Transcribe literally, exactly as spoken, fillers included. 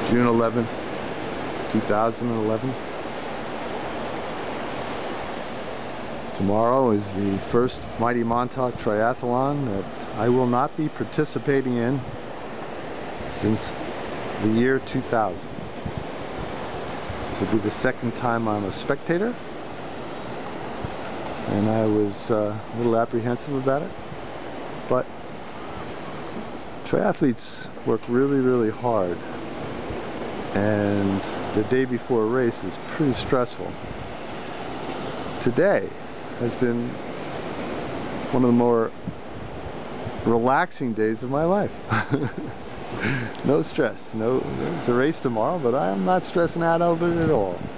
June eleventh, two thousand eleven. Tomorrow is the first Mighty Montauk Triathlon that I will not be participating in since the year two thousand. This will be the second time I'm a spectator, and I was uh, a little apprehensive about it, but triathletes work really, really hard, and the day before a race is pretty stressful. Today has been one of the more relaxing days of my life. No stress. No, there's a race tomorrow, but I'm not stressing out over it at all.